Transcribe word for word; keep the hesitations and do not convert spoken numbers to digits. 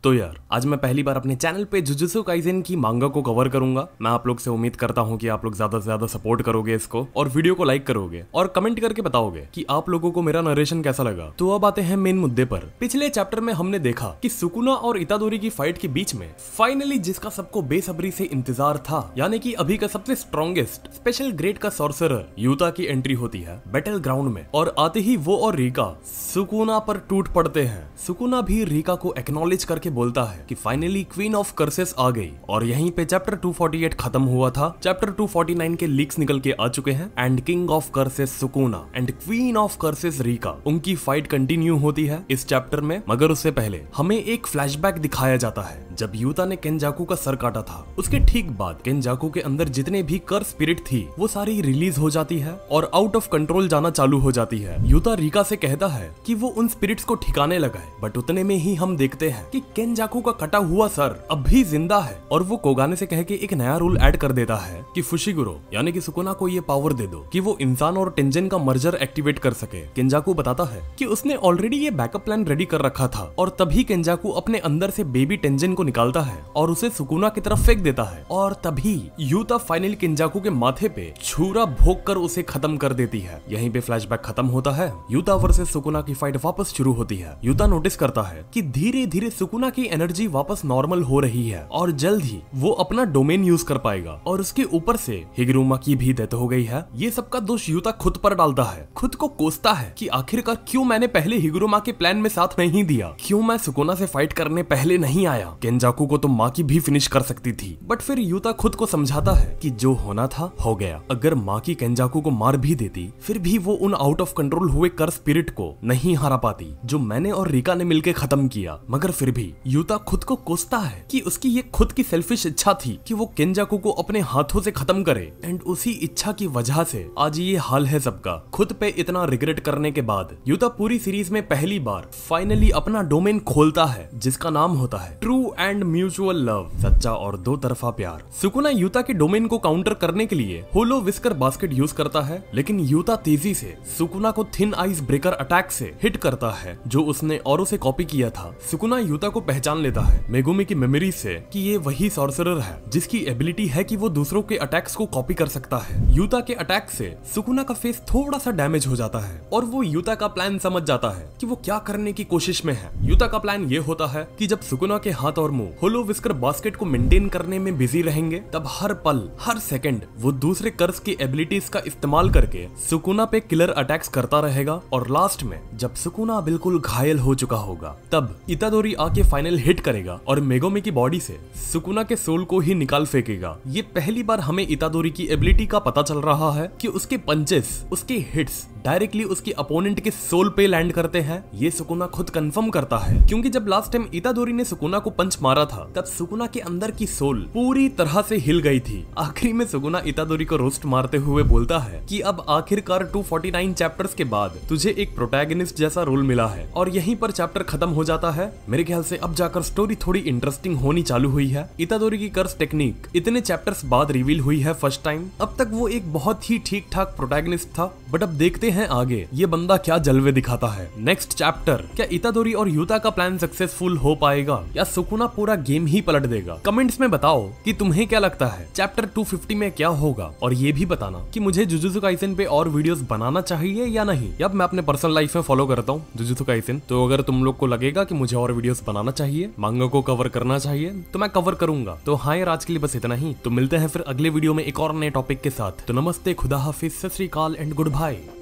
तो यार आज मैं पहली बार अपने चैनल पे जुजुत्सु काइसेन की मांगा को कवर करूंगा। मैं आप लोग से उम्मीद करता हूं कि आप लोग ज्यादा से ज्यादा सपोर्ट करोगे इसको और वीडियो को लाइक करोगे और कमेंट करके बताओगे कि आप लोगों को मेरा नरेशन कैसा लगा। तो अब आते हैं मेन मुद्दे पर। पिछले चैप्टर में हमने देखा कि सुकुना और इतादोरी की फाइट के बीच में फाइनली जिसका सबको बेसब्री से इंतजार था, यानी कि अभी का सबसे स्ट्रॉन्गेस्ट स्पेशल ग्रेड का सॉर्सरर यूता की एंट्री होती है बैटल ग्राउंड में। और आते ही वो और रीका सुकुना पर टूट पड़ते हैं। सुकुना भी रीका को एक्नॉलेज करके बोलता है कि फाइनली क्वीन ऑफ कर्सेस आ गई। और यहीं पे चैप्टर टू फोर्टी एट खत्म हुआ था। चैप्टर टू फोर्टी नाइन के लीक्स निकल के आ चुके हैं and king of curses Sukuna and queen of curses Rika, उनकी फाइट कंटिन्यू होती है इस चैप्टर में। मगर उससे पहले हमें एक फ्लैशबैक दिखाया जाता है जब यूता ने केंजाकू का सर काटा था। उसके ठीक बाद केंजाकू के अंदर जितने भी कर्स स्पिरिट थी वो सारी रिलीज हो जाती है और आउट ऑफ कंट्रोल जाना चालू हो जाती है। यूता रीका से कहता है कि वो उन स्पिरिट्स को ठिकाने लगाए, बट उतने में ही हम देखते हैं कि केंजाकू का कटा हुआ सर अब भी जिंदा है। और वो कोगाने से कह के एक नया रूल ऐड कर देता है कि फुशिगुरो यानी कि सुकुना को ये पावर दे दो कि वो इंसान और टेंजन का मर्जर एक्टिवेट कर सके। केंजाकू बताता है कि उसने ऑलरेडी ये बैकअप प्लान रेडी कर रखा था और तभी केंजाकू अपने अंदर से बेबी टेंजन को निकालता है और उसे सुकुना की तरफ फेंक देता है। और तभी यूता फाइनली केंजाकू के माथे पे छुरा भोंक कर उसे खत्म कर देती है। यहीं पे फ्लैशबैक खत्म होता है। यूता वर्सेस सुकुना की फाइट वापस शुरू होती है। यूता नोटिस करता है कि धीरे धीरे सुकुना की एनर्जी वापस नॉर्मल हो रही है और जल्द ही वो अपना डोमेन यूज कर पाएगा। और उसके ऊपर से हिगुरुमा की भी डेथ हो गई है। ये सबका दोष यूता खुद पर डालता है, खुद को कोसता है कि आखिरकार क्यों मैंने पहले हिगुरुमा के प्लान में साथ नहीं दिया, क्यों मैं सुकुना से फाइट करने पहले नहीं आया। केंजाकू को तो माँ की भी फिनिश कर सकती थी। बट फिर यूता खुद को समझाता है कि जो होना था हो गया। अगर माँ की केंजाकू को मार भी देती फिर भी वो उन आउट ऑफ कंट्रोल हुए कर स्पिरिट को नहीं हरा पाती जो मैंने और रीका ने मिलकर खत्म किया। मगर फिर भी यूता खुद को कोसता है कि उसकी ये खुद की सेल्फिश इच्छा थी कि वो केंजाकू को अपने हाथों से खत्म करे एंड उसी इच्छा की वजह से आज ये हाल है सबका। खुद पे इतना रिग्रेट करने के बाद यूता पूरी सीरीज में पहली बार फाइनली अपना डोमेन खोलता है जिसका नाम होता है ट्रू एंड म्यूचुअल लव, सच्चा और दो तरफा प्यार। सुकुना यूता के डोमेन को काउंटर करने के लिए होलो विस्कर बास्केट यूज करता है, लेकिन यूता तेजी से सुकुना को थिन आइस ब्रेकर अटैक से हिट करता है जो उसने औरों से कॉपी किया था। सुकुना यूता को पहचान लेता है मेगुमी की मेमोरी से कि ये वही सॉर्सरर है जिसकी एबिलिटी है कि वो दूसरों के अटैक्स को कॉपी कर सकता है। यूता के अटैक से सुकुना का फेस थोड़ा सा डैमेज हो जाता है और वो यूता का प्लान समझ जाता है कि वो क्या करने की कोशिश में है। यूता का प्लान ये होता है कि जब सुकुना के हाथ और मुंह होलो विस्कर बास्केट को मेंटेन करने में बिजी रहेंगे तब हर पल हर सेकंड वो दूसरे कर्स की एबिलिटीज का इस्तेमाल करके सुकुना पे किलर अटैक्स करता रहेगा। और लास्ट में जब सुकुना बिल्कुल घायल हो चुका होगा तब इतादोरी आके फाइनल हिट करेगा और मेगुमी की बॉडी से सुकुना के सोल को ही निकाल फेंकेगा। ये पहली बार हमें इतादोरी की एबिलिटी का पता चल रहा है कि उसके पंचेस, उसके हिट्स डायरेक्टली उसके अपोनेंट के सोल पे लैंड करते हैं। ये सुकुना खुद कंफर्म करता है क्योंकि जब लास्ट टाइम इतादोरी ने सुकुना को पंच मारा था तब सुकुना के अंदर की सोल पूरी तरह से हिल गई थी। आखिरी में सुकुना इतादोरी को रोस्ट मारते हुए बोलता है कि अब आखिरकार टू फोर्टी नाइन चैप्टर्स के बाद तुझे एक प्रोटैगनिस्ट जैसा रोल मिला है। और यहीं पर चैप्टर खत्म हो जाता है। मेरे ख्याल से अब जाकर स्टोरी थोड़ी इंटरेस्टिंग होनी चालू हुई है। इतादोरी की कर्स टेक्निक इतने चैप्टर्स बाद रिवील हुई है फर्स्ट टाइम। अब तक वो एक बहुत ही ठीक ठाक प्रोटैगनिस्ट था, बट अब देखते हैं आगे ये बंदा क्या जलवे दिखाता है। नेक्स्ट चैप्टर, क्या इतादोरी और यूता का प्लान सक्सेसफुल हो पाएगा या सुकुना पूरा गेम ही पलट देगा? कमेंट्स में बताओ कि तुम्हें क्या लगता है चैप्टर टू फिफ्टी में क्या होगा। और ये भी बताना कि मुझे जुजुत्सु काइसेन पे और वीडियोस बनाना चाहिए या नहीं। अब मैं अपने पर्सनल लाइफ में फॉलो करता हूँ जुजुत्सु काइसेन, तो अगर तुम लोग को लगेगा कि मुझे और वीडियोस बनाना चाहिए, मांगा को कवर करना चाहिए, तो मैं कवर करूंगा। तो हाँ यार, आज के लिए बस इतना ही। तो मिलते हैं फिर अगले वीडियो में एक और नए टॉपिक के साथ। तो नमस्ते, खुदा हाफिज, सत श्री अकाल एंड गुड बाय।